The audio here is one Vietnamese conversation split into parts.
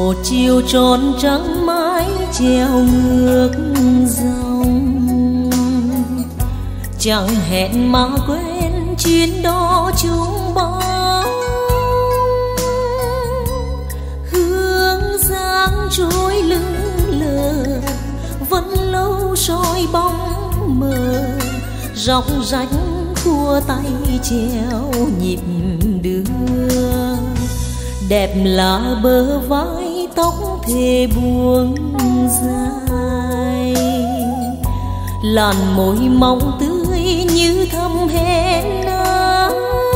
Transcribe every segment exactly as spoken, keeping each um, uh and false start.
một chiều tròn trắng mãi treo ngược dòng, chẳng hẹn mà quên chuyến đó chung bóng. Hương giang trôi lững lờ vẫn lâu soi bóng mờ, róc rách khua tay treo nhịp đưa. Đẹp là bờ vai tóc thề buông dài, làn môi mong tươi như thầm hẹn ai.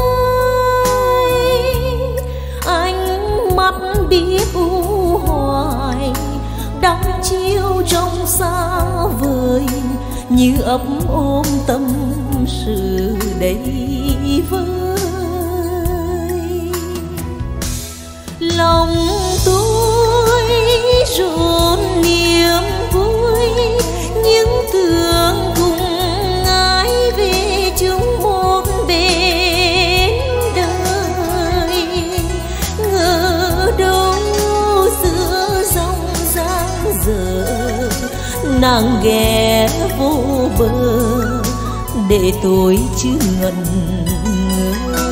Ánh mắt biết u hoài đắm chiêu trong xa vời, như ấp ôm tâm sự đầy vơi. Lòng tôi rộn niềm vui, những tưởng cùng ai về chung một bên đời. Ngờ đâu giữa dòng dang dở nàng ghé vô bờ, để tôi chứ ngần ngơ.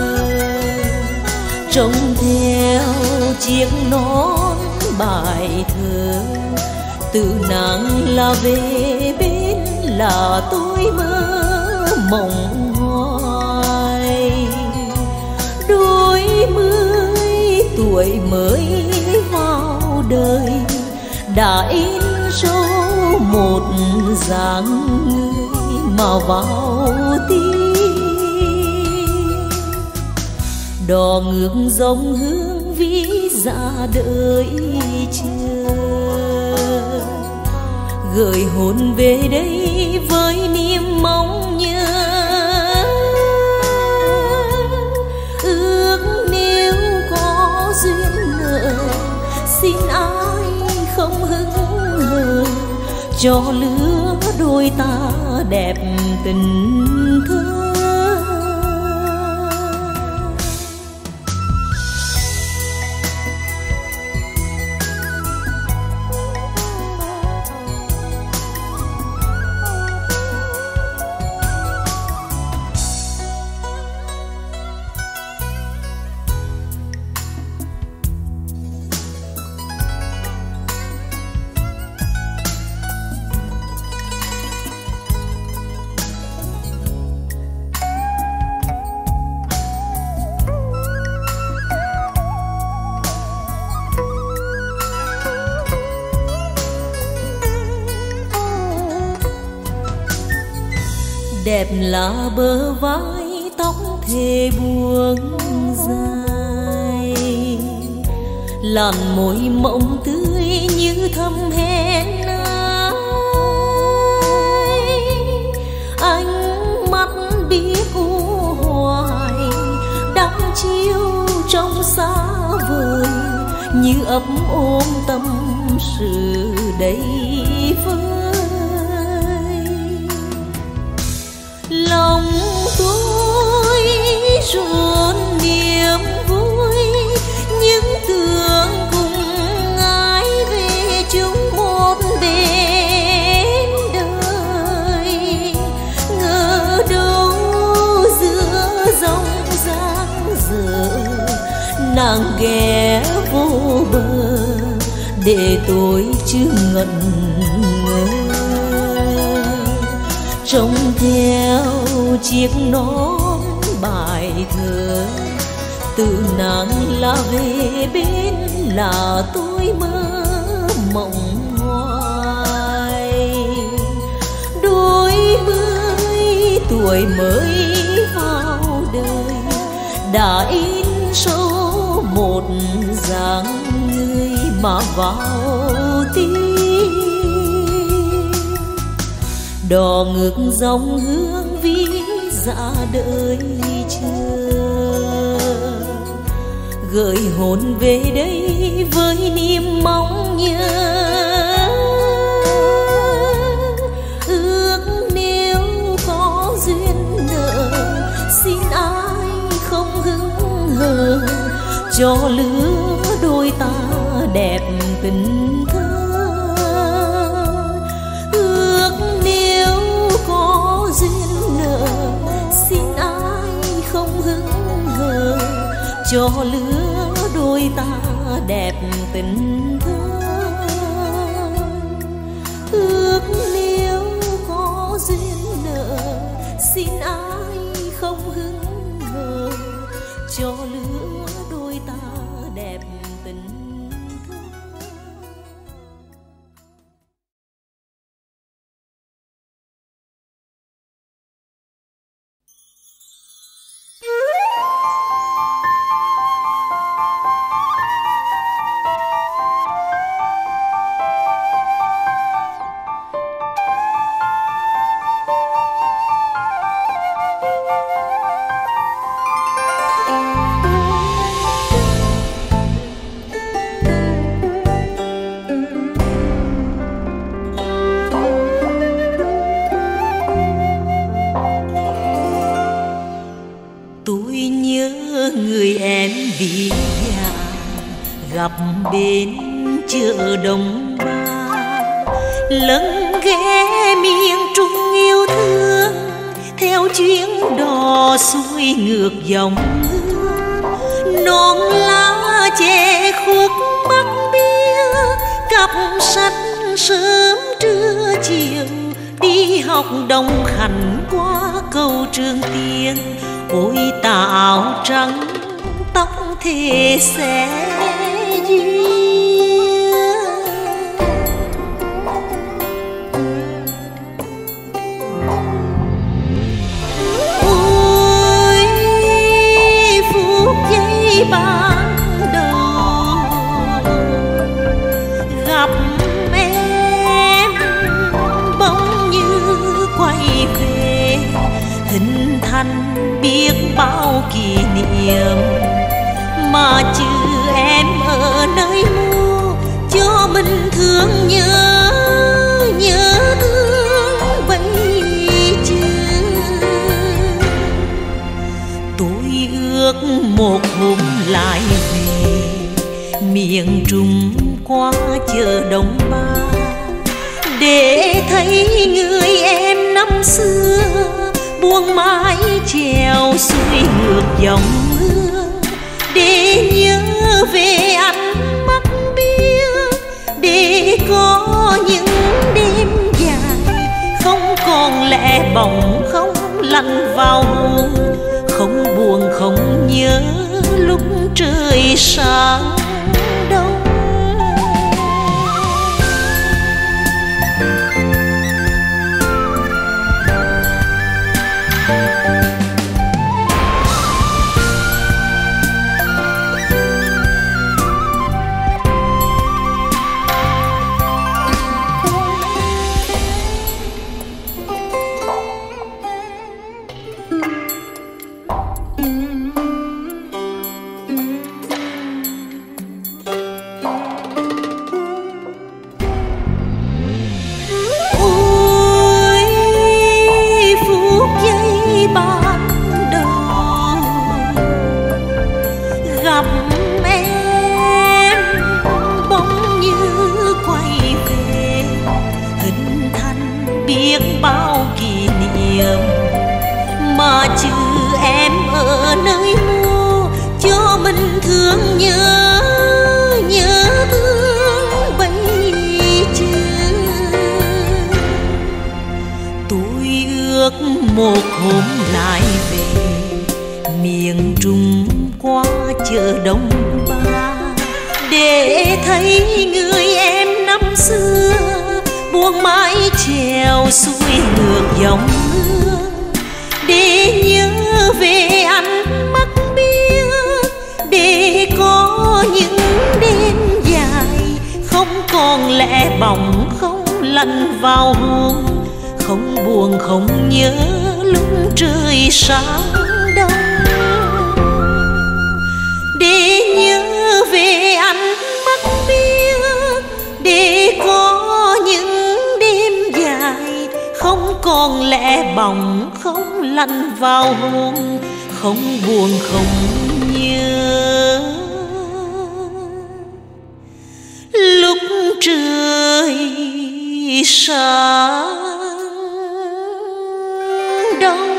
Trông theo chiếc nón bài thơ, từ nàng là về bên là tôi mơ mộng hoài. Đôi mươi tuổi mới vào đời đã in sâu một dáng người mà vào tim. Đò ngược dòng hương vĩ dạ đợi chờ, gửi hồn về đây với niềm mong nhớ. Ước nếu có duyên nợ, xin ai không hững hờ, cho lứa đôi ta đẹp tình thơ. Đẹp là bờ vai tóc thề buông dài, làn môi mộng tươi như thầm hẹn ai. Ánh mắt biết u hoài đắm chiêu trong xa vời, như ấp ôm tâm sự đầy vơi. Lòng tôi rộn niềm vui, những tưởng cùng ai về chung một bên đời. Ngờ đâu giữa dòng dang dở nàng ghé vô bờ, để tôi chứ ngần ngơ. Trông theo chiếc nón bài thơ, từ nàng là về bên là tôi mơ mộng hoài. Đôi mươi tuổi mới vào đời đã in sâu một dáng người mà vào tim. Đò ngược dòng hương vĩ dạ đợi chờ, gửi hồn về đây với niềm mong nhớ. Ước nếu có duyên nợ, xin ai không hững hờ, cho lứa đôi ta đẹp tình thơ. Ước nếu có duyên nợ, xin ai không hững hờ, cho lứa đôi ta đẹp tình thơ. Ước nếu có duyên nợ, xin ai không hững hờ, cho lứa đôi ta đẹp tình thơ. Gặp bên chợ Đồng Ba, lưng ghé miền Trung yêu thương, theo chuyến đò xuôi ngược dòng hương. Non lá che khuất mắt biếc, cặp sách sớm trưa chiều, đi học Đông Khánh qua cầu Trường Tiên. Ôi tà áo trắng tóc thề xe ban đầu gặp em bỗng như quay về, hình thành biết bao kỷ niệm mà chứ em ở nơi mô cho mình thương nhớ nhớ thương vậy chứ. Tôi ước một hôm lại về miền Trung qua chợ Đồng Ba, để thấy người em năm xưa buông mái chèo xuôi ngược dòng hương, để nhớ về ánh mắt biếc, để có những đêm dài không còn lẻ bóng, không lạnh vào hồn, không buồn không nhớ lúc trời sáng đông. Mà chứ em ở nơi mô cho mình thương nhớ nhớ thương bây chứ. Tôi ước một hôm lại về miền Trung qua chợ Đồng Ba, để thấy người em năm xưa buông mái chèo xuôi ngược dòng hương, để nhớ về ánh mắt biếc, để có những đêm dài không còn lẻ bóng, không lạnh vào hồn, không buồn không nhớ lúc trời sáng đông, để nhớ về ánh mắt biếc, để có những đêm dài không còn lẻ bóng, không lạnh vào hồn, không buồn không nhớ lúc trời sáng đông.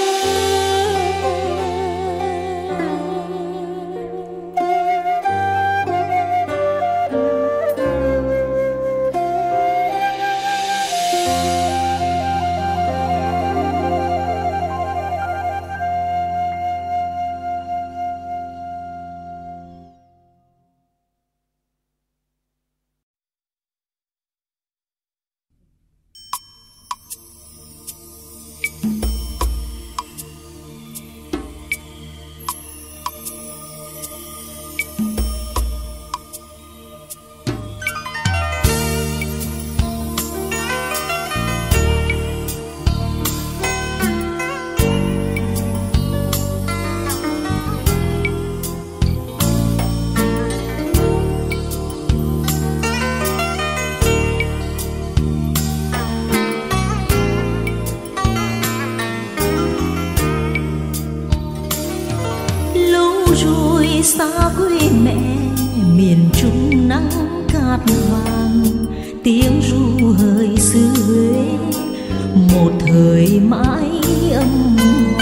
Xa quê mẹ miền Trung nắng cát vàng, tiếng ru hời xứ Huế một thời mãi âm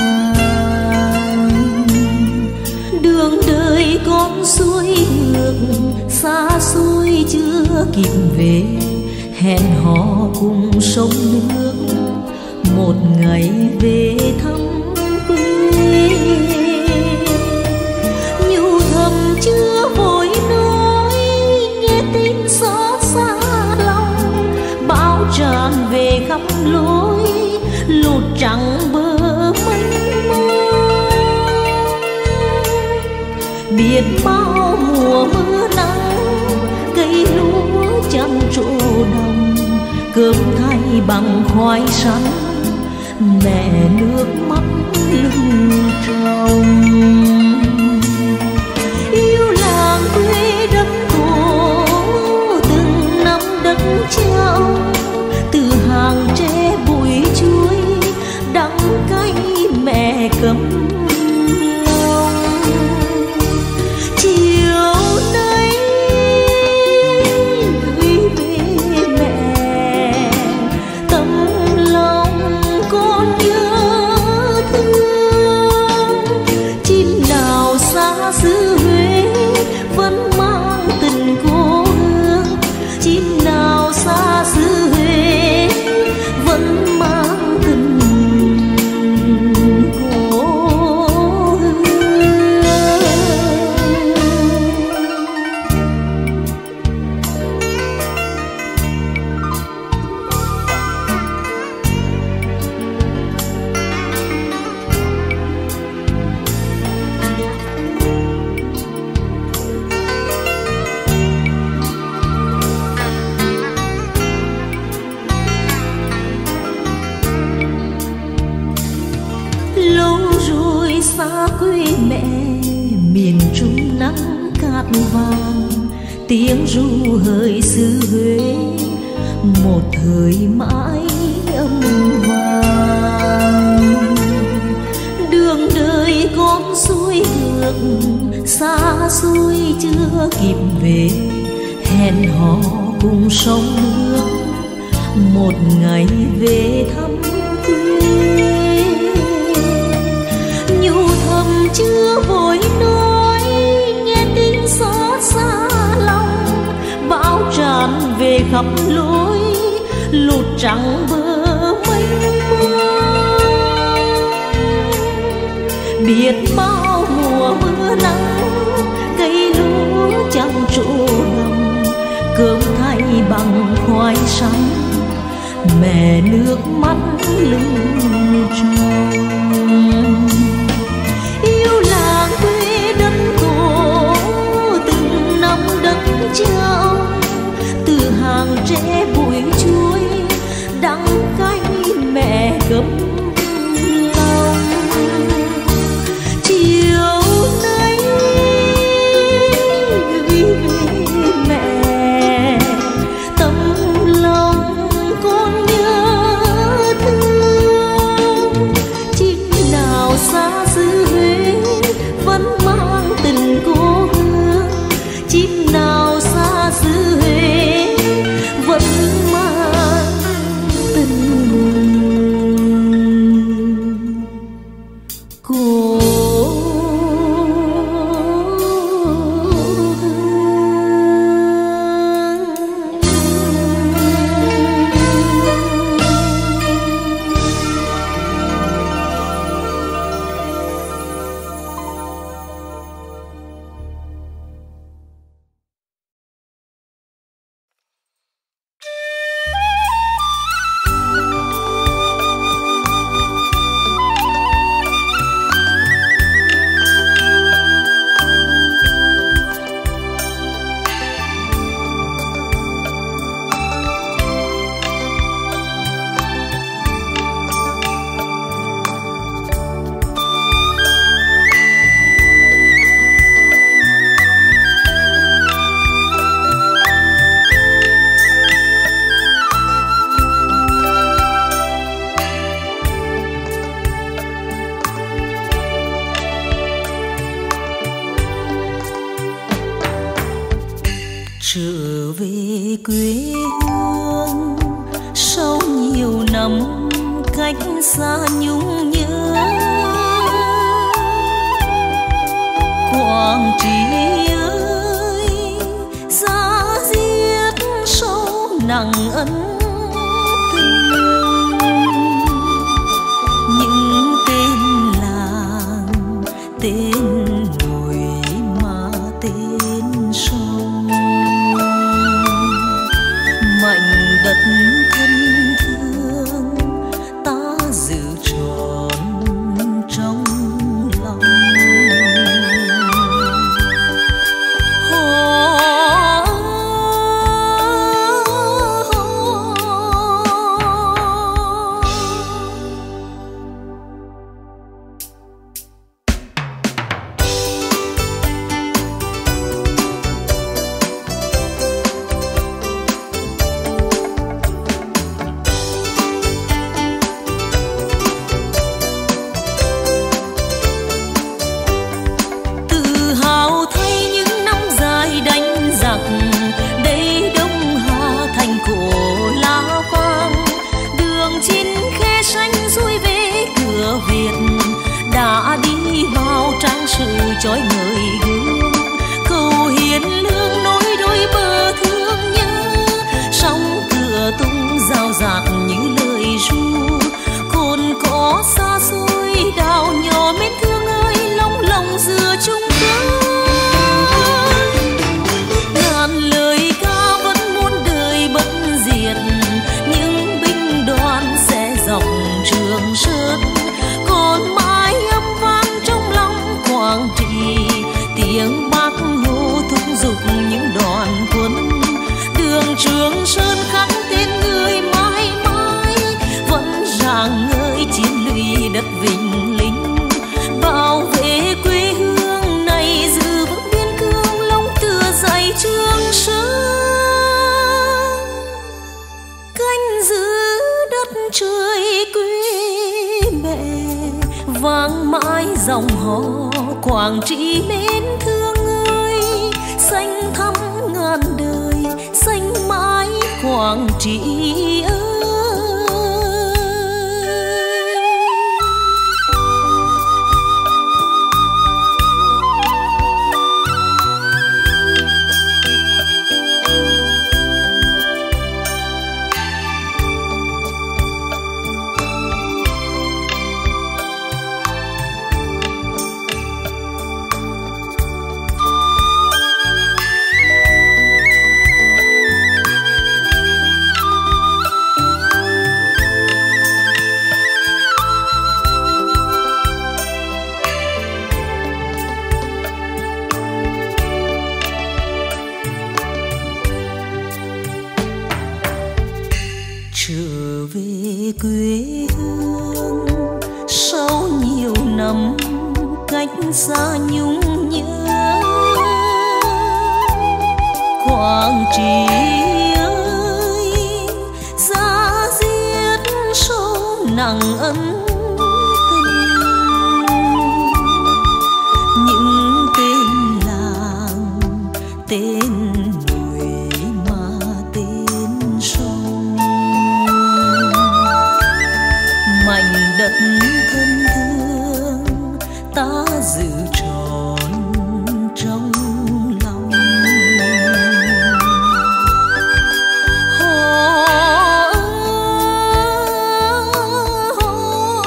vang. Đường đời con suối ngược xa xôi chưa kịp về, hẹn hò cùng sông nước một ngày về thăm quê. Chưa vội nói nghe tin xót xa lòng, bão tràn về khắp lối lụt trắng bờ mênh mông. Biết bao mùa mưa nắng cây lúa chăm trổ đồng, cơm thay bằng khoai sắn mẹ nước mắt lưng tròng. Quê đất tổ từng năm đất trao, từ hàng tre bụi chuối đắng cay mẹ cấm lòng. Chiều nay gửi về mẹ tấm lòng con nhớ thương. Chim nào xa xứ Huế vẫn mang tình cô hương, chim nào xa xứ Huế vẫn mang tình cô hương. Lâu rồi xa quê mẹ miền Trung nắng cát vàng, tiếng ru hời xứ Huế một thời mãi âm vang. Đường đời con xuôi ngược xa xôi chưa kịp về, hẹn hò cùng sông nước một ngày về thăm quê. Chưa vội nói nghe tin xót xa lòng, bão tràn về khắp lối lụt trắng bờ mênh mông. Biết bao mùa mưa nắng cây lúa chăm trổ đồng, cơm thay bằng khoai sắn mẹ nước mắt lưng tròng. Yêu làng quê đất tổ từng năm đất trao, từ hàng tre bụi chuối đắng cay mẹ gấm lòng. Chiều nay gửi về mẹ tấm lòng con nhớ thương. Chim nào xa xứ Huế vẫn mang tình cô hương, chim nào xa xứ Huế cách xa nhung nhớ. Quảng Trị ơi, giá diết sâu nặng ân tình. Những tên làng, tên núi mà tên sông, mảnh đất thân thương ta giữ trọn trong lòng. Chói ngời gương cầu hiền lương nối đôi bờ thương nhớ, sóng cửa tung rào rạt như lời ru. Cồn cỏ xa xôi đào nhỏ mến thương ơi, long lòng dừa chung cơn. Ngàn lời ca vẫn muôn đời bất diệt, những binh đoàn sẽ dọc Trường Sơn còn mãi âm vang trong lòng Quảng Trị. Tiếng Bác Hồ thúc giục những đoàn quân, đường Trường Sơn khắc tên người mãi mãi vẫn rạng ngời chiến lũy đất Vĩnh Linh. Bảo vệ quê hương này giữ vững biên cương, lòng tựa dậy Trường Sơn, canh giữ đất trời quê mẹ. Vang mãi dòng hò Quảng Trị mến thương ơi, xanh thắm ngàn đời, xanh mãi Quảng Trị ơi. Trở về quê hương sau nhiều năm cách xa nhung nhớ. Quảng Trị ơi, giá diết sâu nặng ân tình. Những tên làng, tên núi mà tên sông, mảnh đất thân thương ta giữ trọn trong lòng. Hò ơi,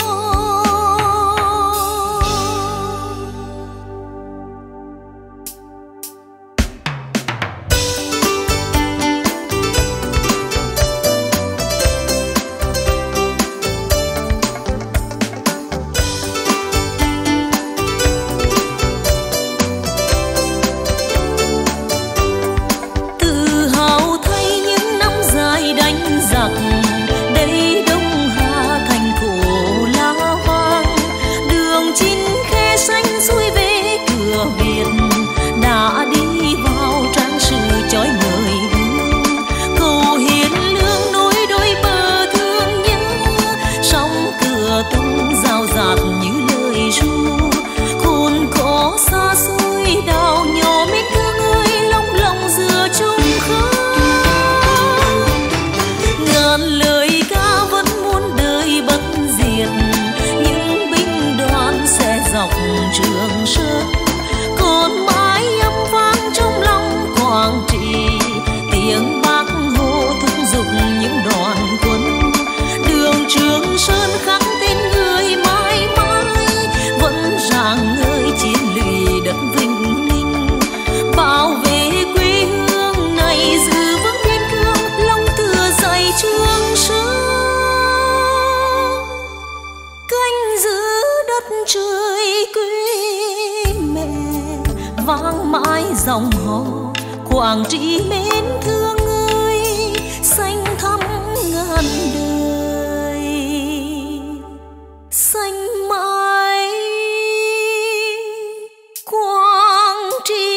trường sơn canh giữ đất trời quê mẹ, vang mãi dòng hò Quảng Trị mến thương ơi, xanh thắm ngàn đời, xanh mãi Quảng Trị.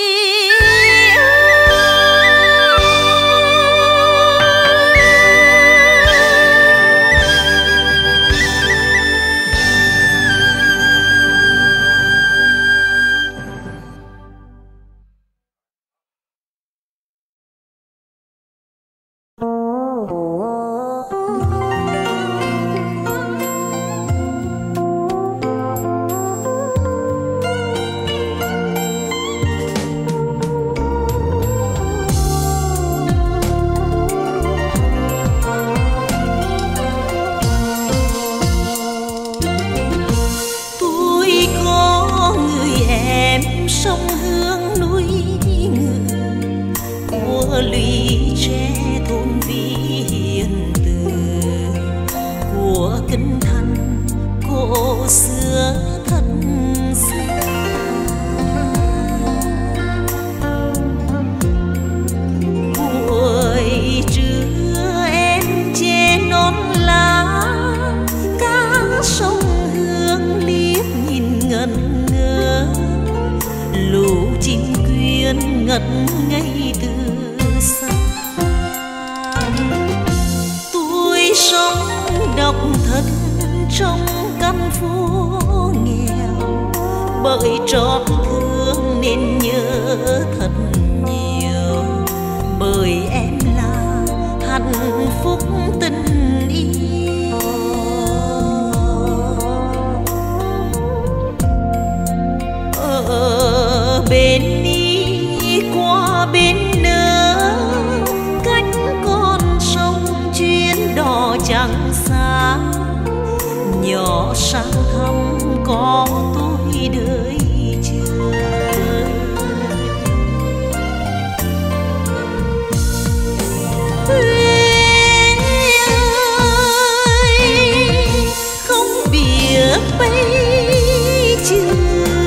Sông Hương núi Ngự của lũy tre thôn Vi hiền từ, của Kinh Thành cổ xưa thật xưa. Buổi trưa em che nón lá, cá sông Hương liếc nhìn ngẩn ngơ, lũ chim quyên ngất ngây từ xa. Tôi sống độc thân trong căn phố nghèo, bởi trót thương nên nhớ thật nhiều, bởi em là hạnh phúc tình yêu. Ở bên đi qua bên nỡ, cách con sông chuyến đò chẳng xa, nhỏ sang thăm có tôi đợi chờ. Quê ơi, không biết bây giờ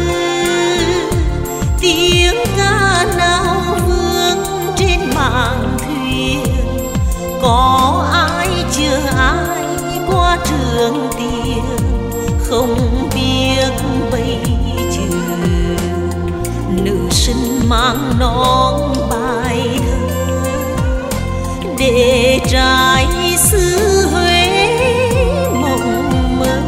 tiếng ca nào vương trên mạn thuyền, có ai chưa ai qua trường tiền, không biết bây giờ nữ sinh mang non bài thơ để trai xứ Huế mộng mơ.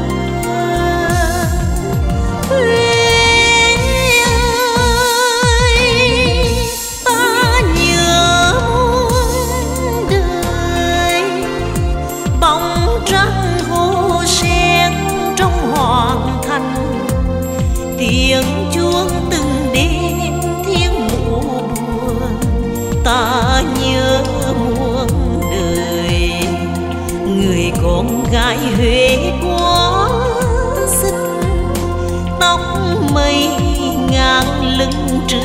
Tiếng chuông từng đêm thiêng mũ buồn, ta nhớ muôn đời. Người con gái Huế quá xinh, tóc mây ngang lưng trừ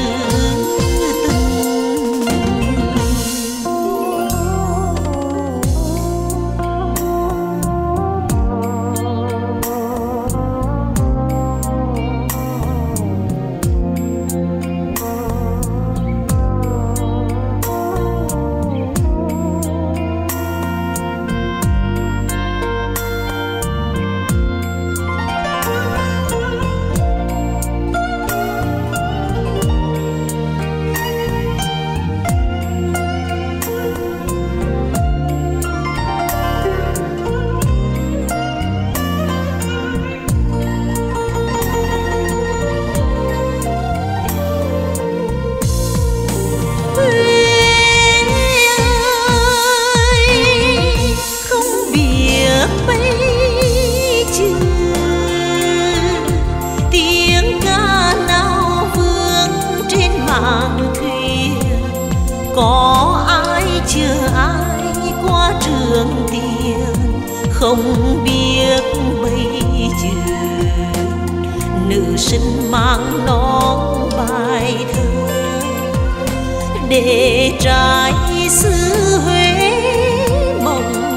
có ai chưa ai qua trường tiền, không biết bây giờ nữ sinh mang non bài thơ để trai xứ Huế mộng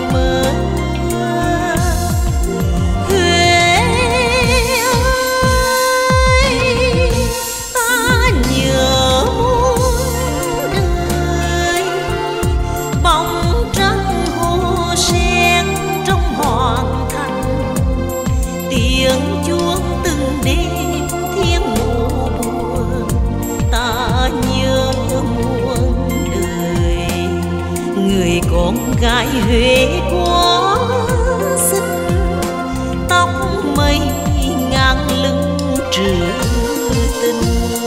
lại Huế quá xinh, tóc mây ngang lưng trữ tình.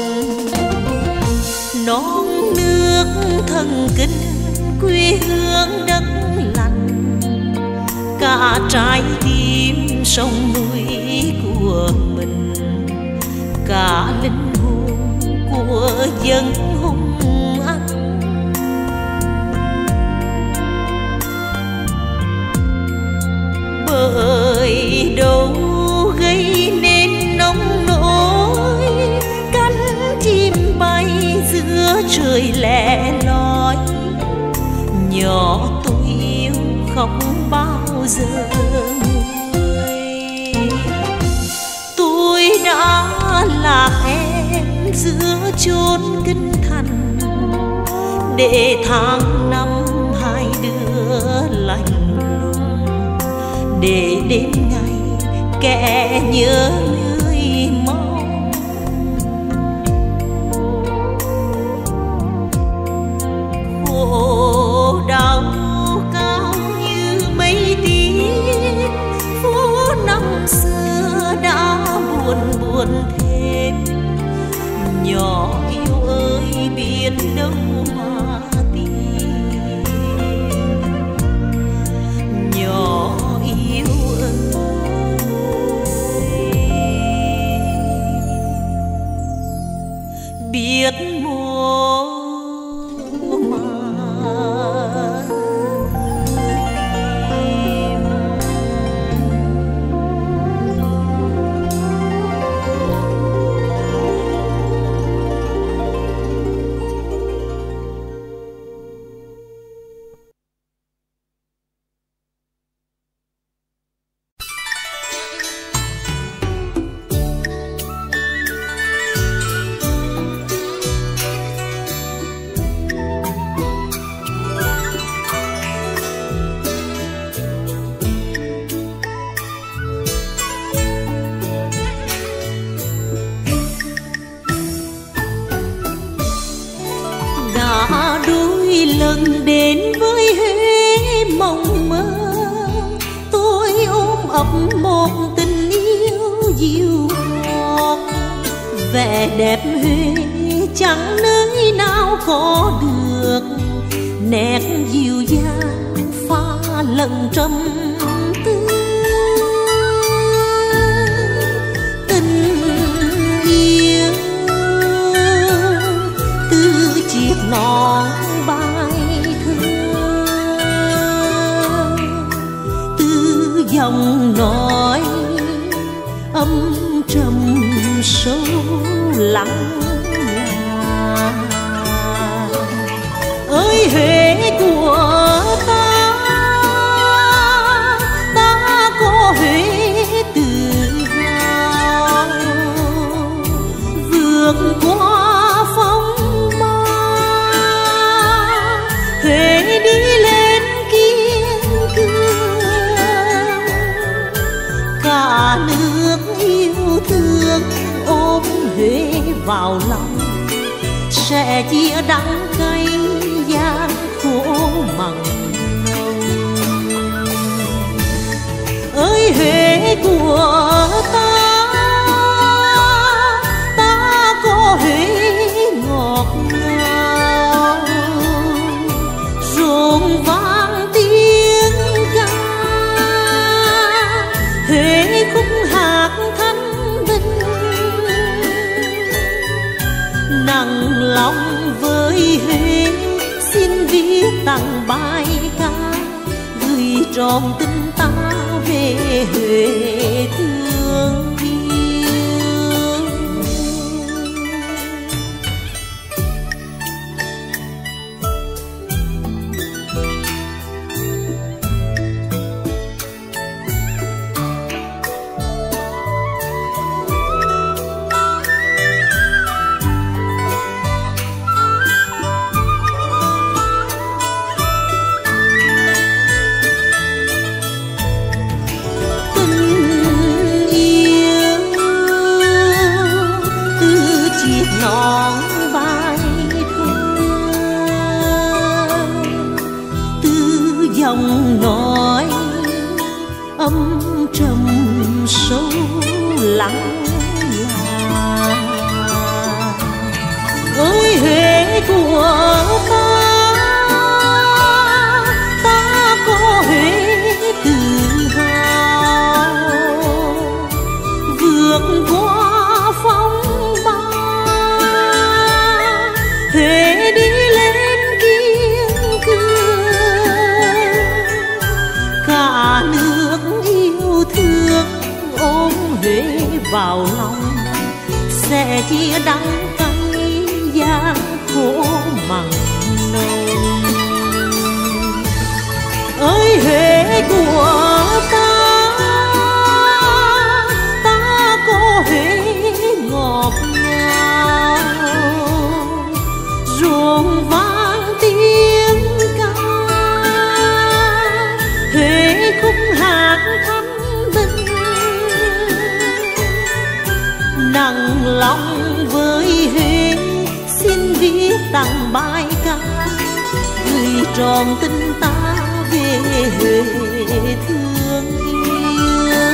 Non nước thần kinh quê hương đất lành, cả trái tim sông núi của mình, cả linh hồn của dân hùng anh. Bởi đâu gây nên nông nỗi, cánh chim bay giữa trời lẻ loi. Nhỏ tôi yêu không bao giờ nguôi. Tôi đã lạc em giữa chốn kinh thành, để tháng năm hai đứa lạnh lùng, để đêm ngày kẻ nhớ người mong. Khổ đau cao như mây tím, phố năm xưa đã buồn buồn thêm. Nhỏ yêu ơi biết đâu mà tìm, nhỏ yêu ơi biết mô mà lần đến với Huế mộng mơ. Tôi ôm ấp một tình yêu dịu ngọt, vẻ đẹp Huế chẳng nơi nào có được. Nét dịu dàng pha lẫn trầm tư, tình yêu từ chiếc nón bài thơ, từ dòng nói âm trầm sâu lắng nhà. Ơi Huế của ta, ta có Huế tự hào, vượt qua phong ba, Huế đi lên kiên cường. Cả nước yêu thương ôm Huế vào lòng, sẽ chia đắng cay gian khổ mặn nồng. Ơi Huế của ta, ta có Huế ngọt ngào, rộn vang tiếng ca. Huế khúc hát thanh bình, nặng lòng với Huế xin viết tặng bài ca, gửi trọn tình ta về Huế thương yêu. âm trầm sâu lắng là ơi Huế của ta, ta có Huế tự hào vượt qua phong ba. Huế đi lên kiên cường, cả nước yêu thương ôm Huế vào lòng, sẽ chia đắng cay gian khổ mặn nồng. Ơi Huế của ta, ta có Huế ngọt ngào, ruộng vang tiếng ca, Huế khúc hát thanh bình. Nặng lòng với Huế xin viết tặng bài ca, gửi trọn tình ta về Huế thương yêu.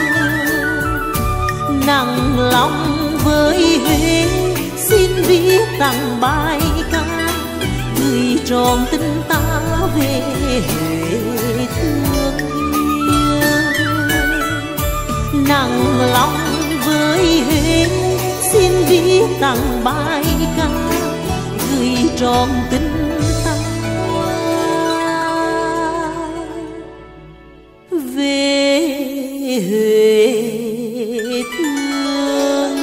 Nặng lòng với Huế xin viết tặng bài ca, gửi trọn tình ta về Huế thương yêu. Nặng lòng với Huế xin viết tặng bài ca, gửi trọn tình ta về Huế thương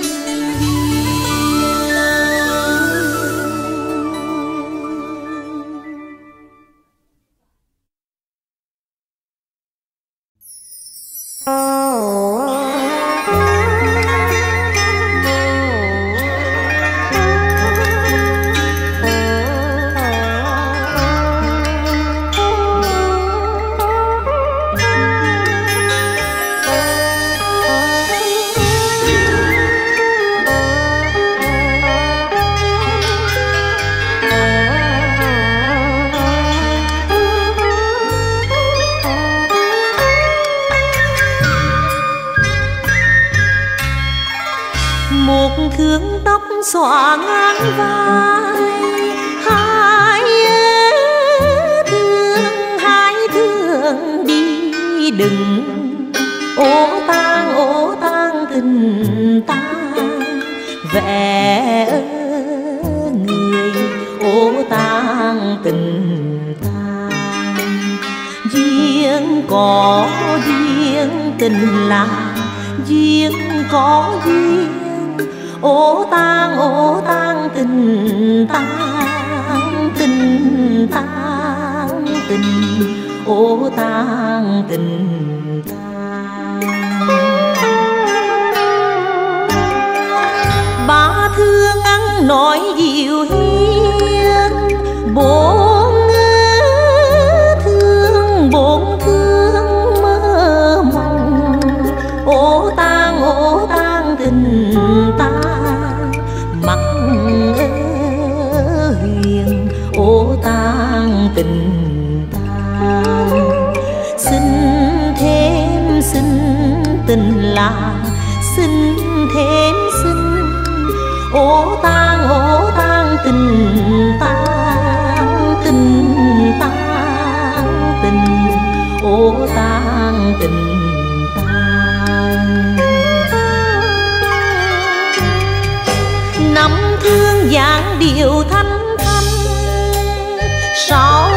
thương tóc xõa ngang vai. Hai thương, hai thương đi đừng, ô tang ô tang tình ta vẽ người, ô tang tình ta. Duyên có duyên, tình là duyên có duyên, ô tang ô tang tình tang, tình tang tình, ô tang tình tang. Ba thương ăn nói dịu hiền, bốn thương bốn thương mơ mộng, ô tang ô tang tình ta. Mắt huyền, ô tang tình ta. Xin thêm xin tình là xin thêm xin, ô tang ô tang tình tang, tình tang tình, ô tang tình tang. Năm thương dáng điệu thanh thanh, sáu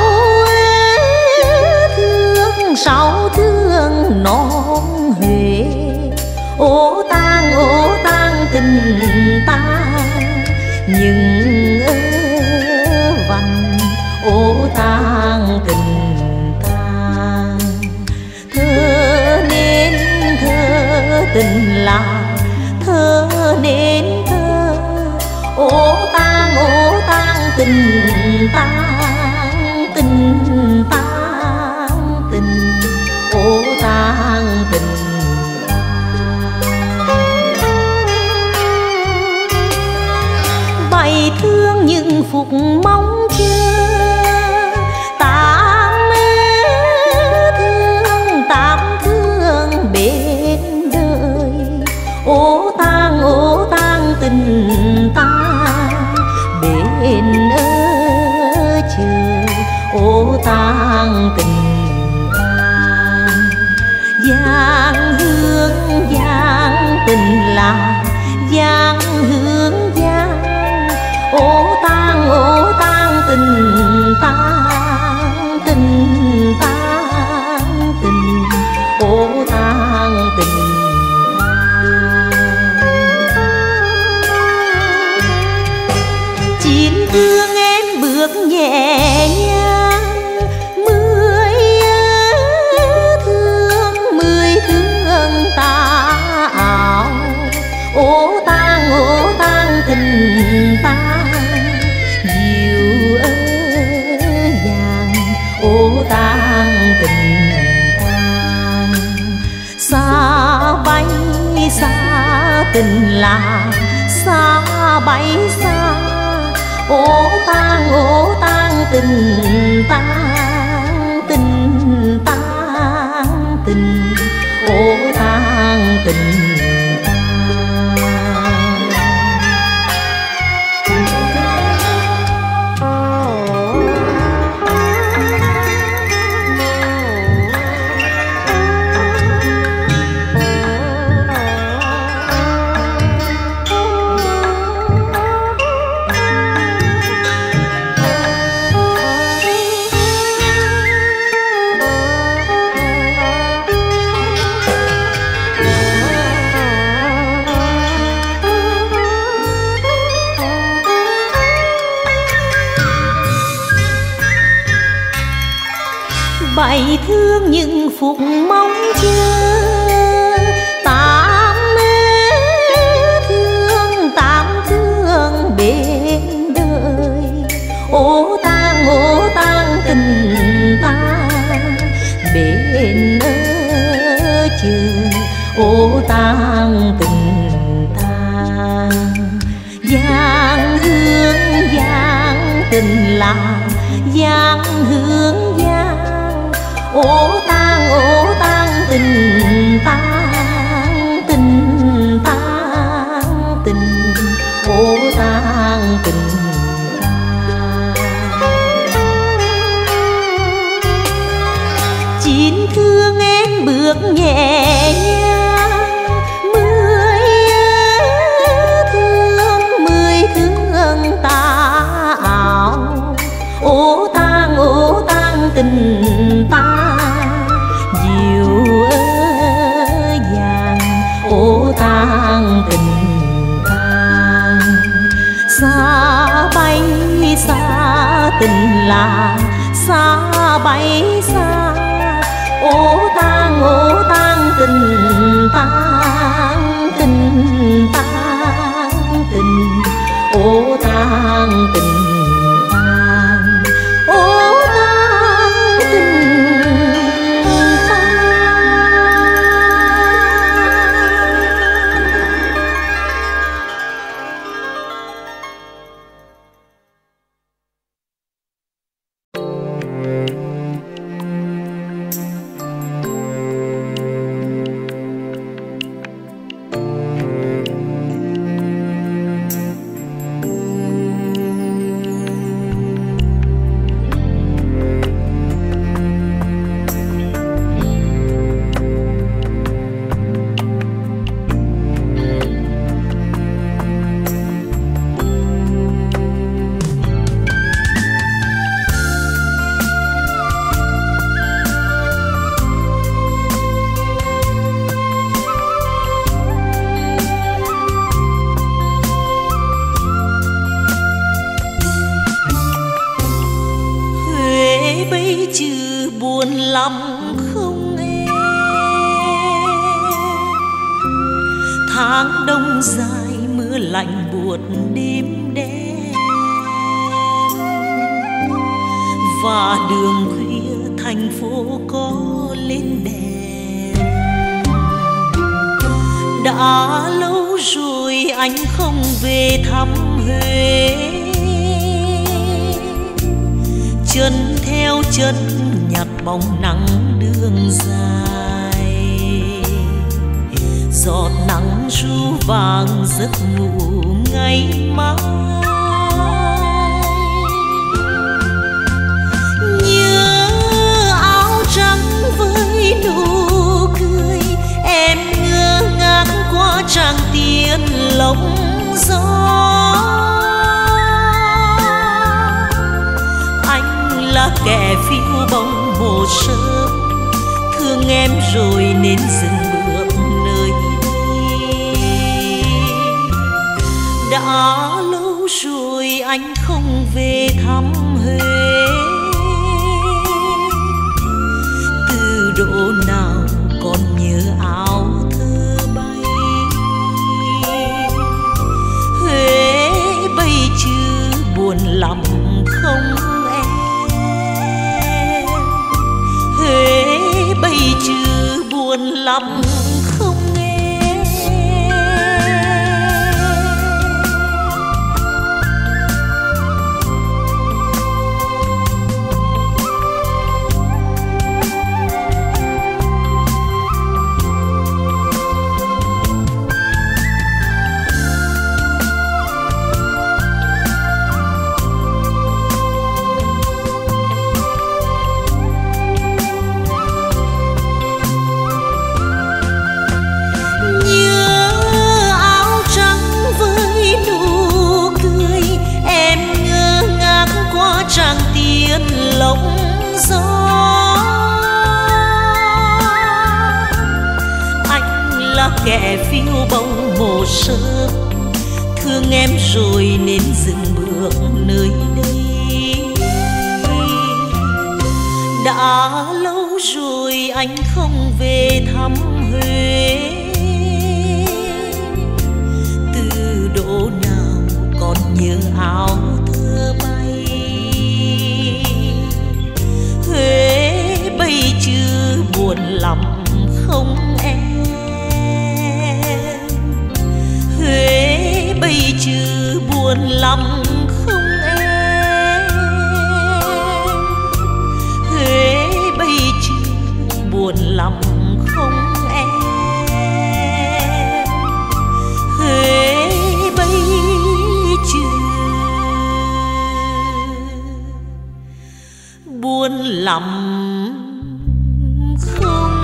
thương sáu thương non Huế, ô tang ô tang tình ta. Nhưng ơ vành, ô tang tình ta. Thơ nên thơ tình là thơ nên thơ, ô tang ô tang tình tang, tình tang tình, ô tang tình. Bày thương nhưng phục mong chờ, tám thương tám thương tình ta bên ở chờ ô tang tình ta. Giang hương giang tình là giang hương giang ô tang ô tang tình tang tình tang tình ô tang tình. Chín thương em bước nhẹ nhàng mười thương mười thương ta ảo ô tang ô tang tình ta. Diều ơ vàng ô tang tình ta. Xa bay xa tình là xa bay xa ô tang ô tang tình tang tình tang tình ô tang tình. Bảy thương nhưng phục mong chờ tám thương tám thương bên đời ô tang ô tang tình ta bên ở chờ ô tang tình ta. Giang hương giang tình là giang hương giang ô tang ô tang tình tang tình tang tình ô tang tình ta. Chín thương em bước nhẹ nhàng mười thương mười thương ta ảo ô tang ô tang tình ta. Diều ơ vàng ô tang tình ta. Xa bay xa tình là xa bay xa ô tang ô tang tình tang tình tang tình ô tang tình tang ô tang tình. lắm không em? Tháng đông dài mưa lạnh buốt đêm đen, và đường khuya thành phố có lên đèn. Đã lâu rồi anh không về thăm Huế, chân theo chân nhặt bóng nắng đường dài. Giọt nắng ru vàng giấc ngủ ngày mai. Nhớ áo trắng với nụ cười, em ngơ ngác qua tràng tiền lộng gió. Anh là kẻ phiêu bồng hồ sơ, thương em rồi nên dừng bước nơi đây. Đã lâu rồi anh không về thăm Huế, từ độ nào còn nhớ áo thơ bay. Huế bây chứ buồn lắm không em, Huế bây chứ buồn lắm không em. Tràng tiền lộng gió, anh là kẻ phiêu bồng hồ sơ, thương em rồi nên dừng bước nơi đây. Đã lâu rồi anh không về thăm Huế, từ độ nào còn nhớ áo thơ bay. Huế bây chứ buồn lắm không em, Huế bây chứ buồn lắm không em, Huế bây chứ buồn lắm không em, Huế bây chứ buồn lắm không.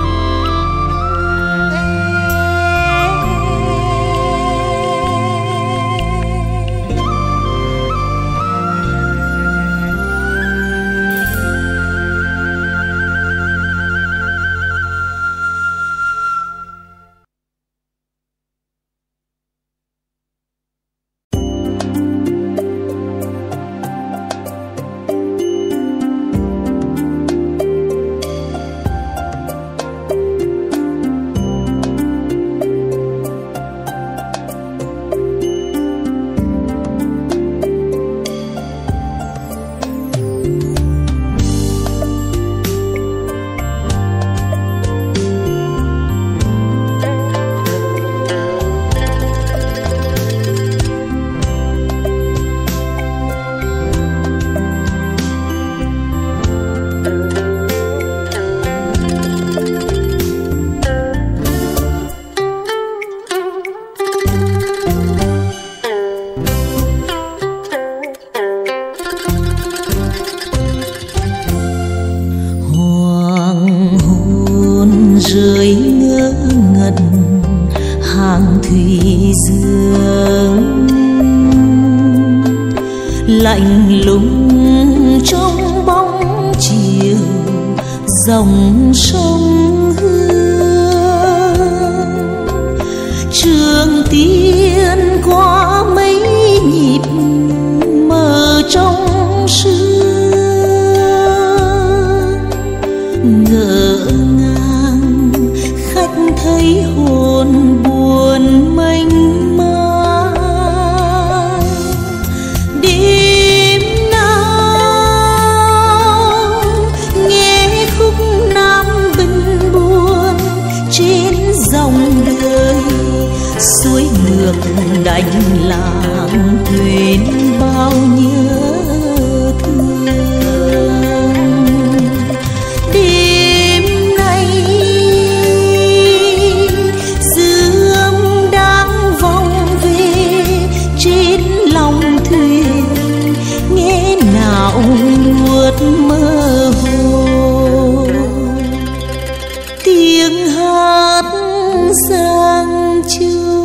Rơi ngỡ ngẩn hàng thủy dương, lạnh lùng trong bóng chiều dòng sông Hương. Trường tiên qua mấy nhịp mờ trong sương, ngỡ ngàng khách thấy hồn buồn mênh mang. Đêm nào nghe khúc nam bình buồn trên dòng đời, suối ngược đành làng quên bao nhớ thương. Đêm nay dư âm đang vòng tiếng hát giang châu.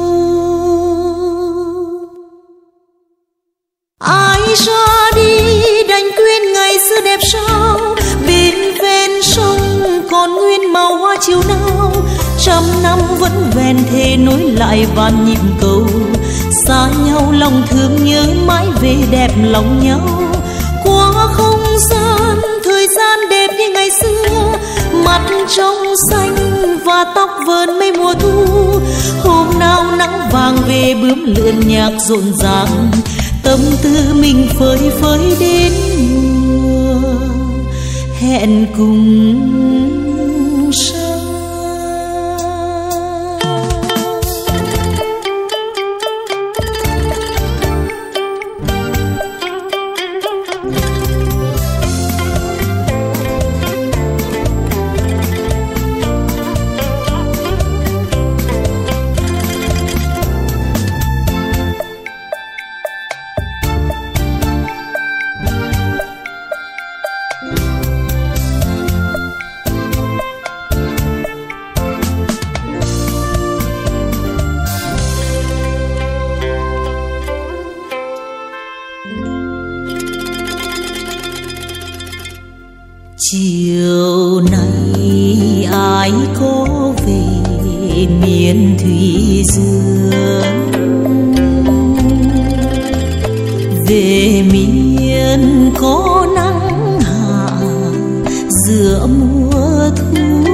Ai ra đi đành quên ngày xưa đẹp sao, bên ven sông còn nguyên màu hoa chiều nào. Trăm năm vẫn vẹn thề nối lại vạn nhịp cầu, xa nhau lòng thương nhớ mãi về đẹp lòng nhau. Qua không gian thời gian đẹp như ngày xưa, mặt trong xanh và tóc vờn mây mùa thu. Hôm nào nắng vàng về bướm lượn nhạc rộn ràng, tâm tư mình phơi phới đến mùa hẹn cùng sao. Chiều nay ai có về miền thủy dương, về miền có nắng hạ giữa mùa thu.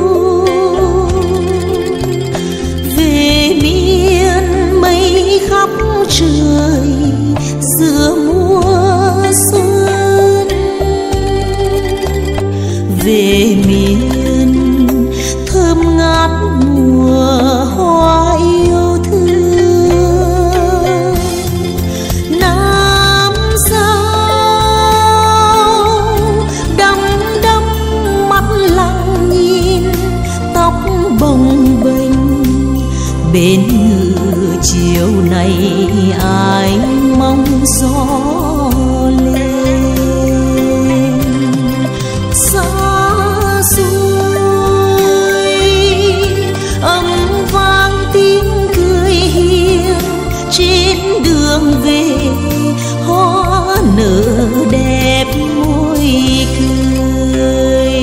Về miền mây khắp trời giữa mùa xuân. Về miền thơm ngát mùa hoa yêu thương. Nam sao đăm đăm mắt lặng nhìn, tóc bồng bềnh bên ngự chiều nay ai mong gió lên. Xa xôi âm vang tiếng cười hiền, trên đường về hoa nở đẹp môi cười.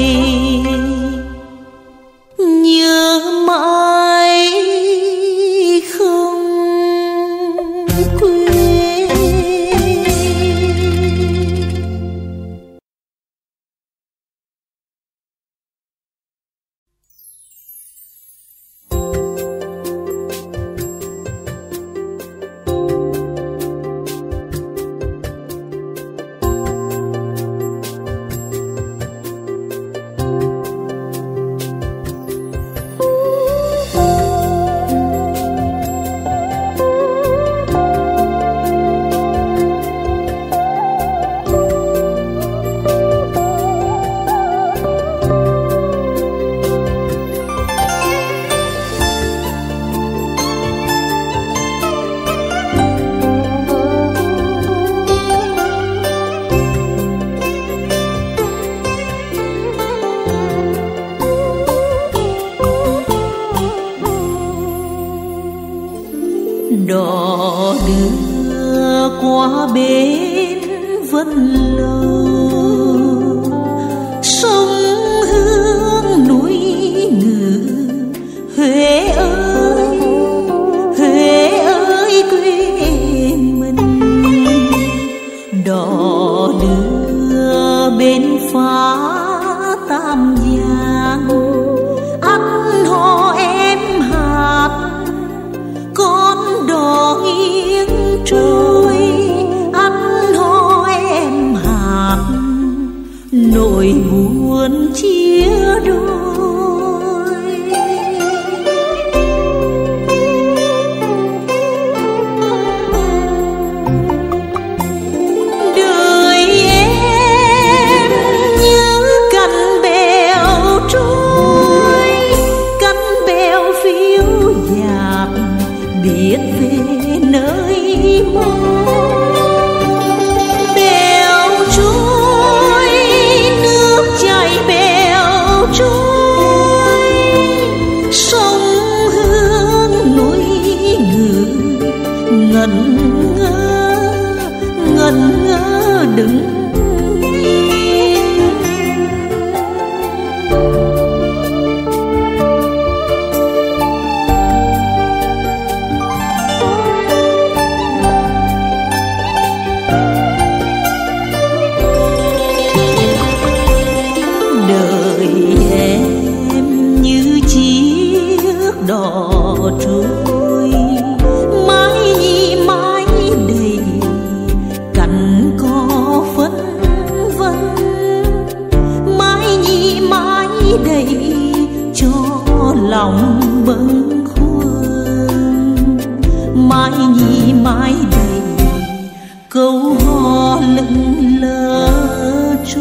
Nhớ mãi không quên. Đò đưa qua bến Vân Lâu, sông Hương núi Ngự. Huế ơi, Huế ơi quê mình. Đò đưa bên phá Tam Giang, ăn hò em hát con đò nghiêng trôi. Ăn hò em hạt đò trôi. Mái nhi mái đầy cành cỏ phân vân, mái nhi mái đầy cho lòng bâng khuâng. Mái nhi mái đầy câu hò lững lờ trôi.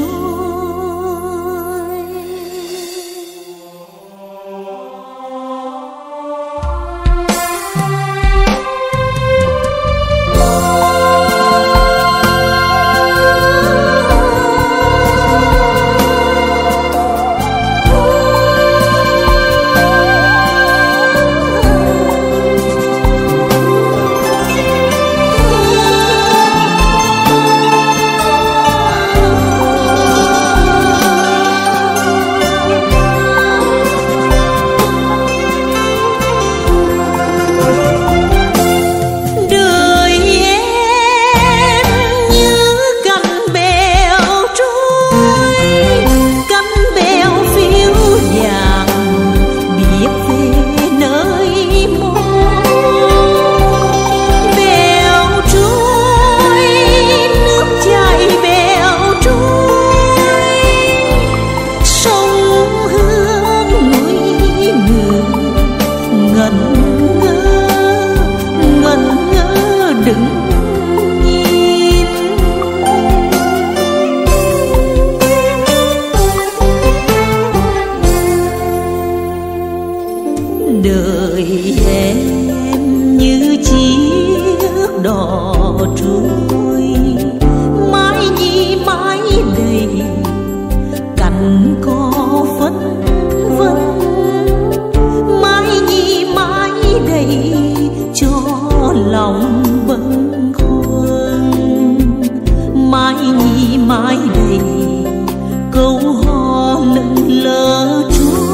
Đời em như chiếc đò trôi, mái nhi mái đầy cành cỏ phân vân, mái nhi mái đầy cho lòng bâng khuâng. Mái nhi mái đầy câu hò lững lờ trôi.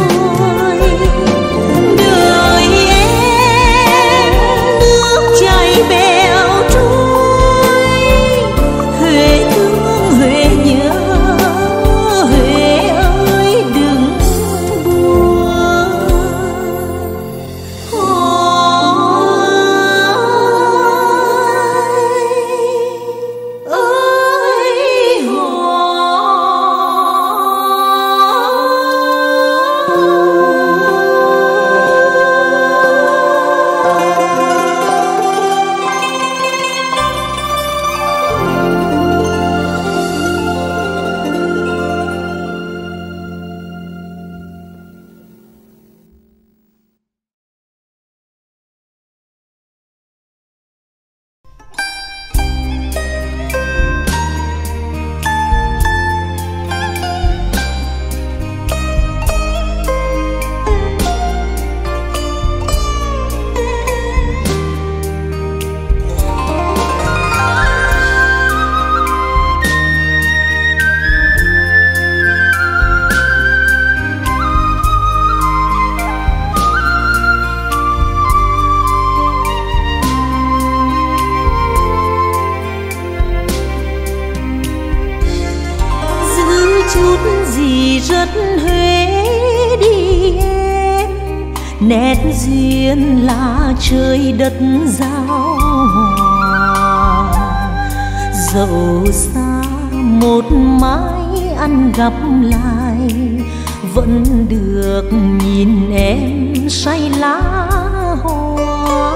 Rất Huế đi em, nét duyên là trời đất giao hòa. Dẫu xa một mái ăn gặp lại, vẫn được nhìn em say lá hoa.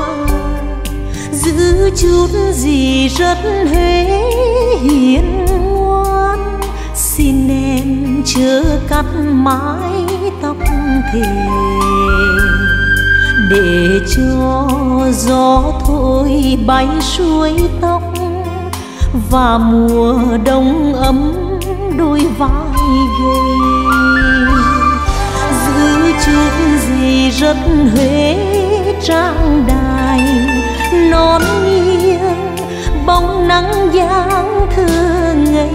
Giữ chút gì rất Huế hiền ngoan, xin em chớ cắt mái tóc thề, để cho gió thôi bay xuôi tóc, và mùa đông ấm đôi vai gầy. Giữ chút gì rất Huế trang đài, non nghiêng bóng nắng giang thơ ngây.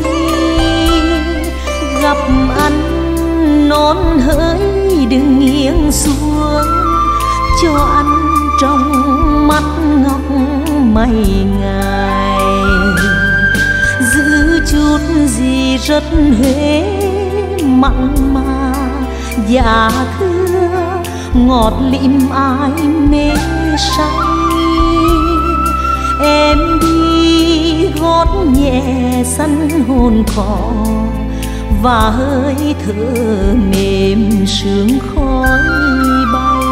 Gặp anh non hỡi đừng nghiêng xuống, cho anh trong mắt ngọc mây ngài. Giữ chút gì rất Huế mặn mà, dạ thưa ngọt lịm ai mê say. Em đi gót nhẹ săn hồn cỏ và hơi thở mềm sương khói bay.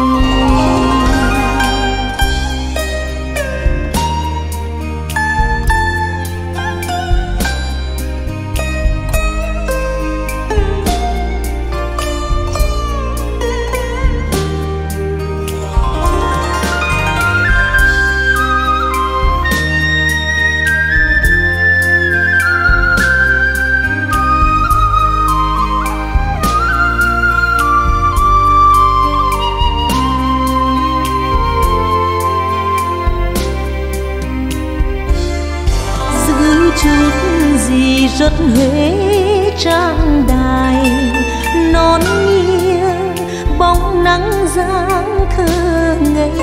Rất Huế trang đài non nghiêng bóng nắng dáng thơ ngây.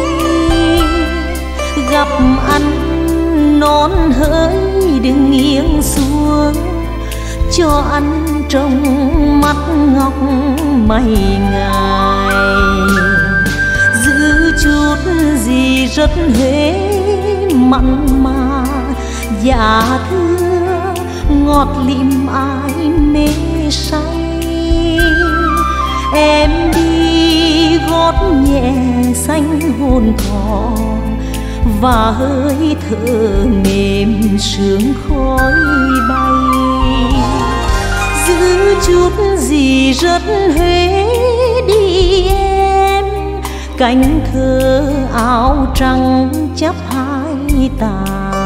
Gặp anh non hỡi đừng nghiêng xuống, cho anh trong mắt ngọc mày ngài. Giữ chút gì rất Huế mặn mà dạ thương, ngọt lịm ai mê say. Em đi gót nhẹ xanh hồn thỏ và hơi thở mềm sương khói bay. Giữ chút gì rất Huế đi em, cánh thơ áo trắng chắp hai tà,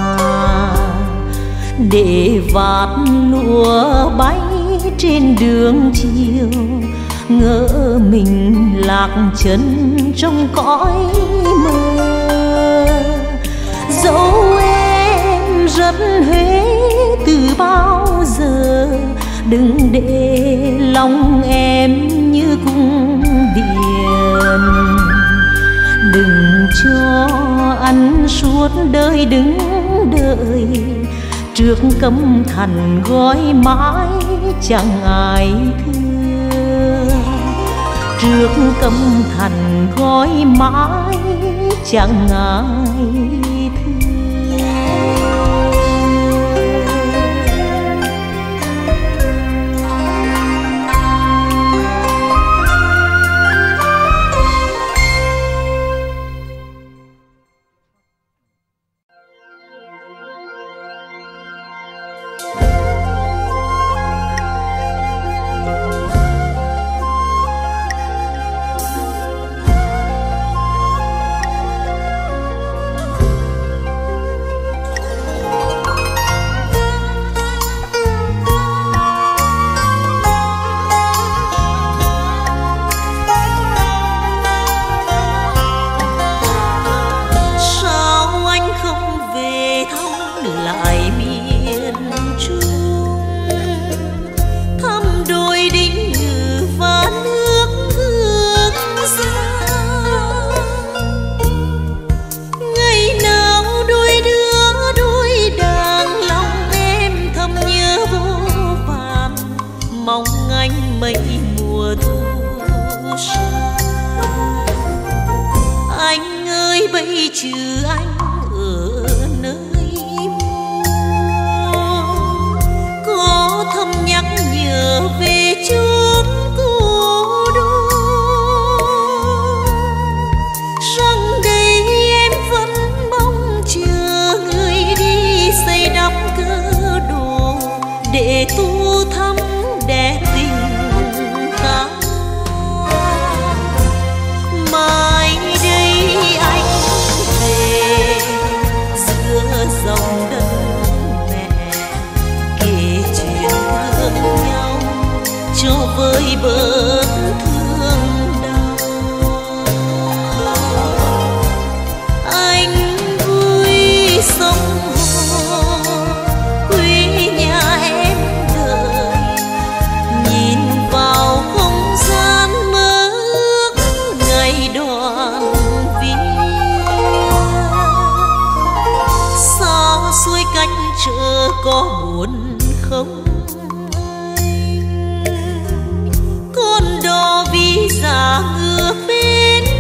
để vạt lụa bay trên đường chiều. Ngỡ mình lạc chân trong cõi mơ. Dẫu em rất Huế từ bao giờ, đừng để lòng em như cung điện. Đừng cho anh suốt đời đứng đợi, trước cấm thành gói mãi chẳng ai thương. Trước cấm thành gói mãi chẳng ai thương. có buồn không anh? Con đò vì già ngược bên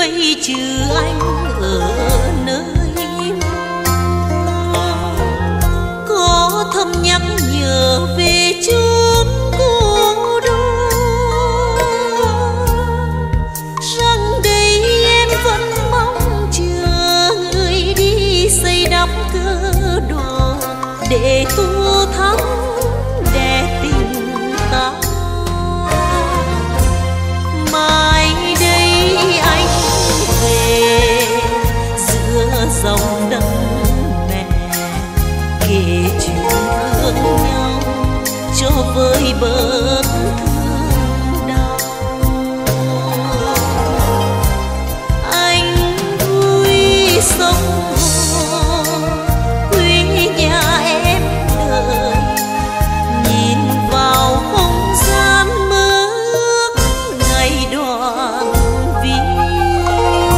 bây trừ anh ở nơi mơ, có thầm nhắc nhở về chốn cô đơn, rằng đây em vẫn mong chờ người đi xây đắp cơ đồ để tô thắm để tình ta. Mai đây anh về giữa dòng đất mẹ, kể chuyện thương nhau cho với bớt thương đau. Anh vui sống quê nhà em đợi, nhìn vào không gian mơ ước ngày đoàn viên.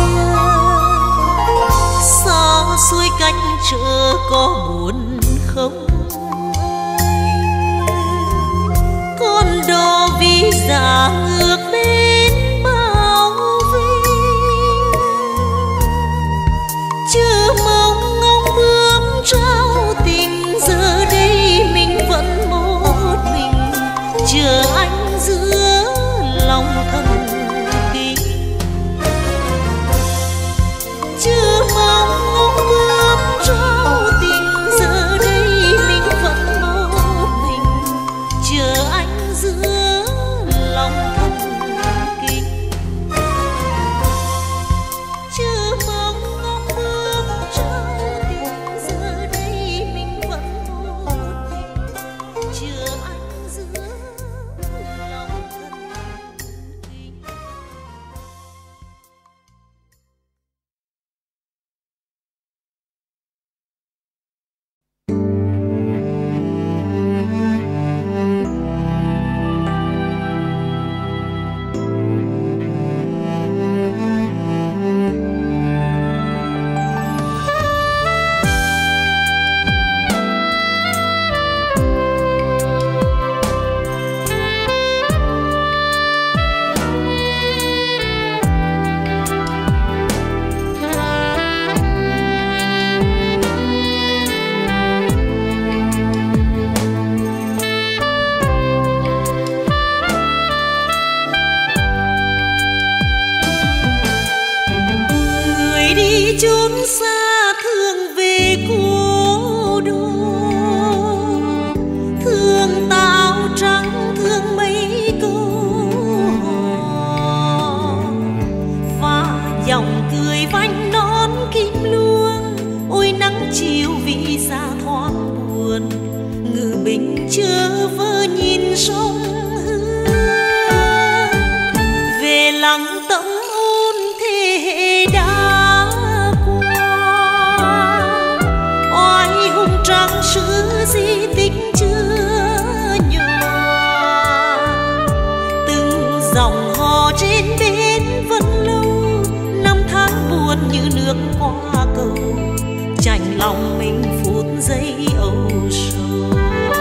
Xa xôi cách trở có buồn không, con đò vì giả ngược bên bao vinh, chưa mong ngóng bướm trao tình. Giờ đây mình vẫn một mình chờ anh giữa lòng thần kinh, chưa mong ngóng bướm trao tình. Giờ đây mình vẫn một mình chờ anh giữa lòng thần kinh, chưa mong ngóng bướm trao tình. Giờ đây mình vẫn một mình chờ anh giữa lòng thần kinh. Người đi chốn xa thương về cô đô, thương táo trắng thương mấy câu hò, và dòng cười vánh nón kim luông. Ôi nắng chiều vì xa thoáng buồn, ngự bình chớ vơ nhìn sông Hương. Về lặng tấm ôn thế hệ đã qua, oai hùng trắng sử di tích chưa nhòa. Từng dòng hò trên bến vẫn lâu, năm tháng buồn như nước qua cầu, chạnh lòng mình phút giây âu sầu.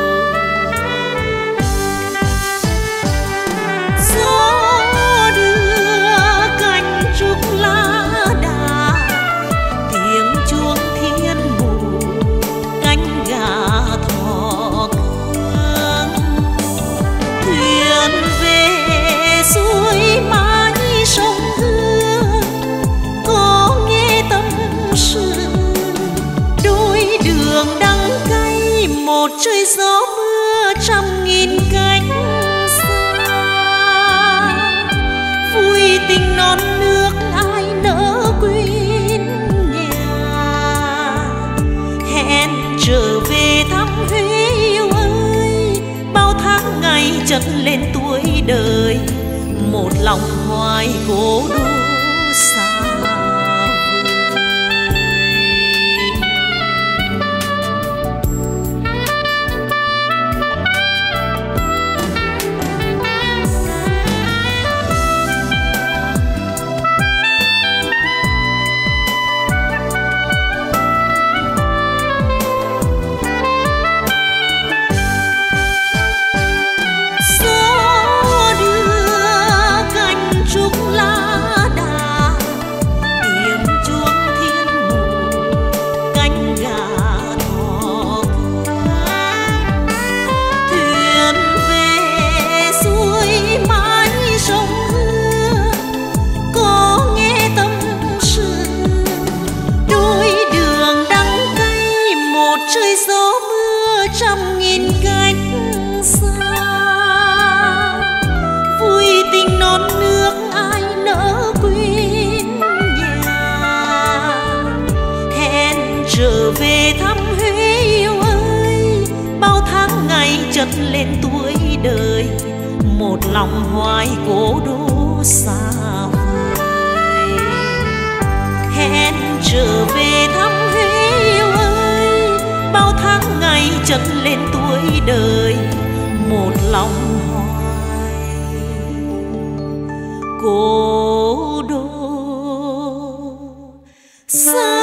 Gió đưa cành trúc lá đà, tiếng chuông thiên mù cánh gà thỏ cương. Thuyền về xuôi mái sông Hương, có nghe tâm sự đôi đường đắng cay. Một trời gió mưa trăm nghìn cánh xa, vui tình non nước ai nỡ quên nhà. Hẹn trở về thăm Huế yêu ơi, bao tháng ngày chất lên tuổi đời, một lòng hoài cố đô xa vời. Gió đưa cành trúc lá chân lên tuổi đời, một lòng hoài cố đô xa vời. Hẹn trở về thăm Huế yêu ơi, bao tháng ngày chân lên tuổi đời, một lòng hoài cố đô xa.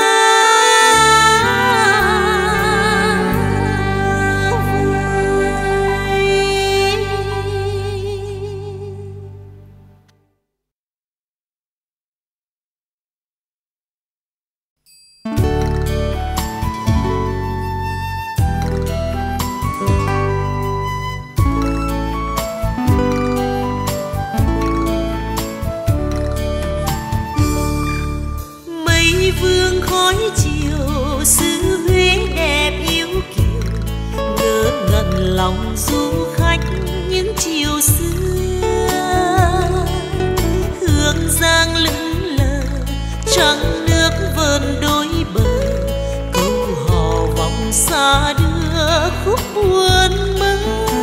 Lòng du khách những chiều xưa, hương giang lững lờ trăng nước vờn đôi bờ, câu hò vọng xa đưa khúc buồn mơ.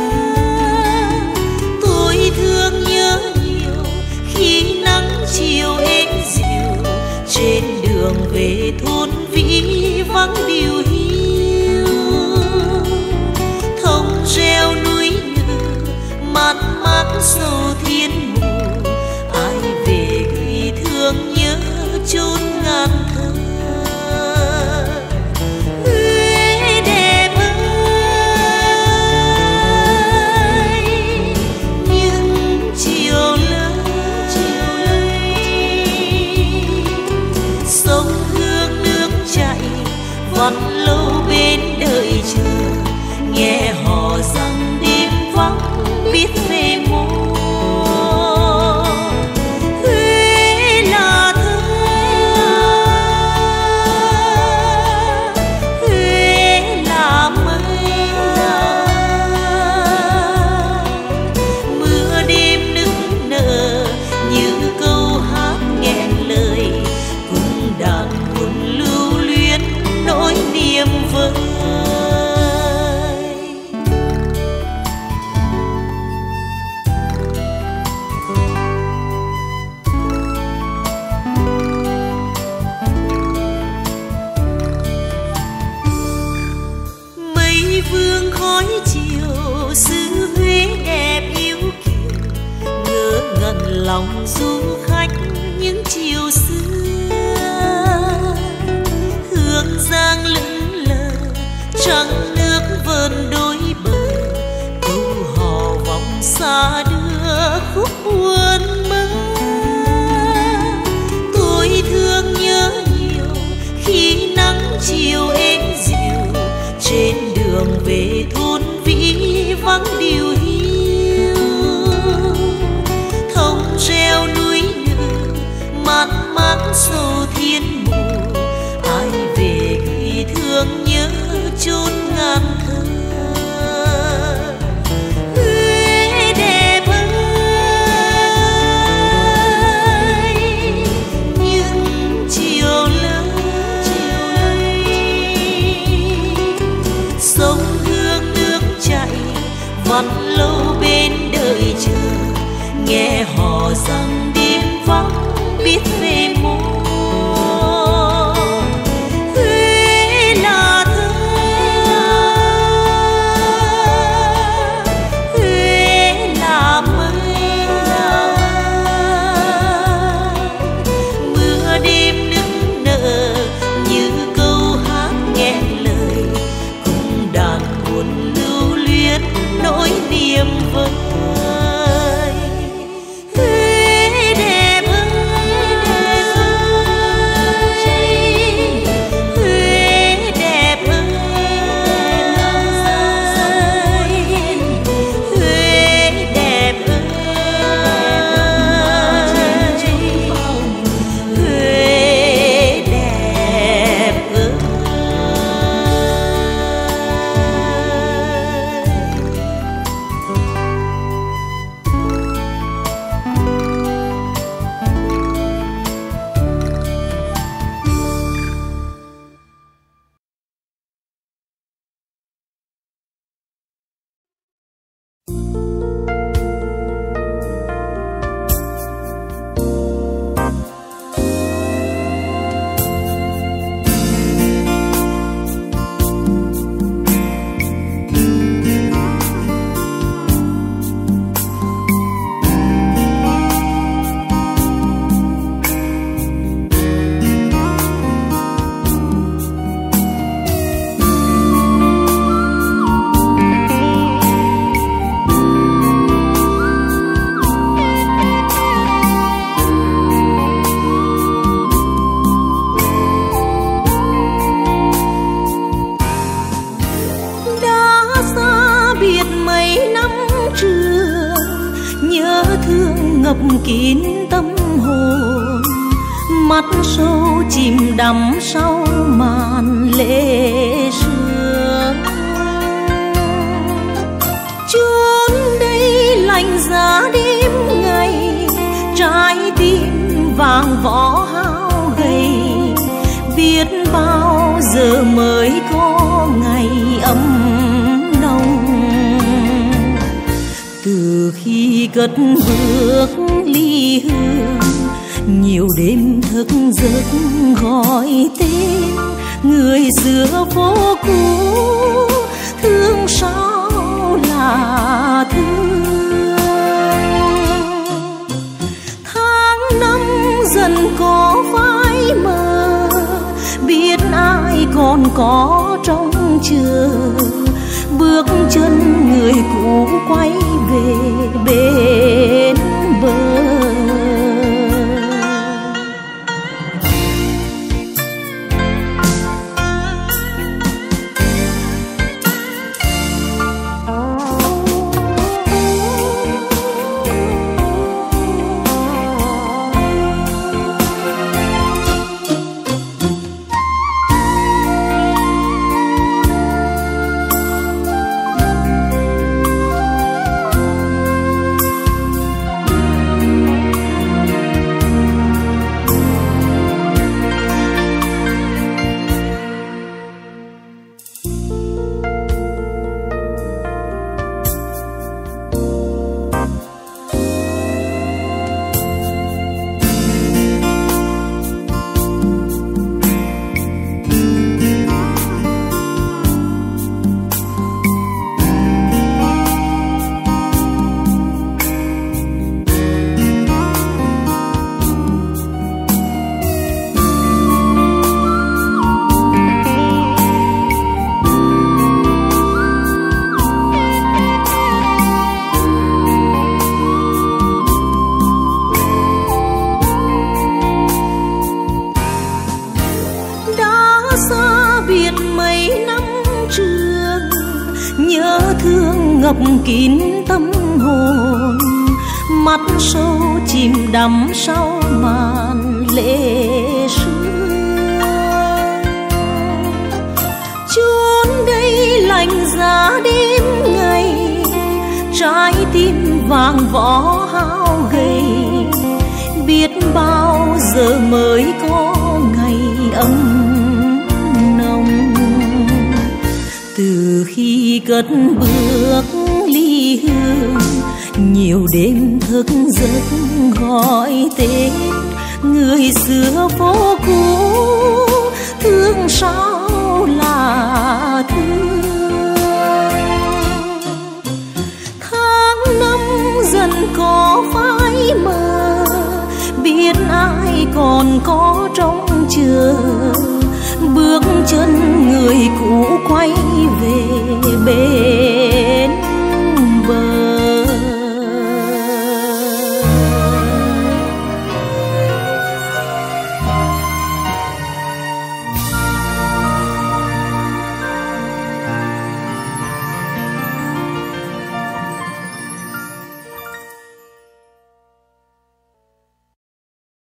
Tôi thương nhớ nhiều khi nắng chiều êm dịu, trên đường về thôn vĩ vắng điều hiu. Thông reo núi ngự mát mát sâu thiên mù, ai về gửi thương nhớ chốn ngàn thơ. Huế đẹp ơi, những chiều lớn sông hương nước chảy vắt lâu bên đợi chờ, nghe hò rằng đêm vắng biết về mô. Huế là thơ, Huế là mây, mưa đêm nức nở như câu hát nghẹn lời, cùng đàn buồn lưu luyến nỗi niềm vơi. Vương khói chiều xứ Huế đẹp yêu kiều, ngỡ ngẩn lòng du khách những chiều xưa. Hương giang lững lờ trăng nước vờn đôi bờ, câu hò vọng xa đưa khúc buồn mơ. Tôi thương nhớ nhiều khi nắng chiều êm dịu, trên đường về thôn vĩ vắng điều hiu. Thông reo núi ngự mát mát sâu thiên mù, ai về gửi thương nhớ chốn ngàn thơ. Huế đẹp ơi, những chiều lớn sông hương nước chảy vắt lâu bên đợi chờ, nghe hò rằng đêm vắng biết về mô. Huế là thơ, Huế là mây, mưa đêm nức nở như câu hát nghẹn lời, đàn buồn lưu luyến nỗi niềm vơi. Huế đẹp ơi, kín tâm hồn, mắt sâu chìm đắm sau màn lệ sương. Chốn đây lạnh giá đêm ngày, trái tim vàng võ hao gầy, biết bao giờ mới có ngày ấm nồng. Từ khi cất bước ly hương, nhiều đêm thức giấc gọi tên người xưa phố cũ, thương sao là thương. Tháng năm dần có phai mờ, biết ai còn có trông chờ, bước chân người cũ quay về bên bờ. Ngập kín tâm hồn, mắt sâu chìm đắm sau màn lệ sương. Chốn đây lạnh giá đêm ngày, trái tim vàng võ hao gầy, biết bao giờ mới có ngày ấm nồng. Từ khi cất bước ly hương, nhiều đêm thức giấc gọi tên người xưa phố cũ, thương sao là thương. Tháng năm dần có phai mờ, biết ai còn có trông chờ, bước chân người cũ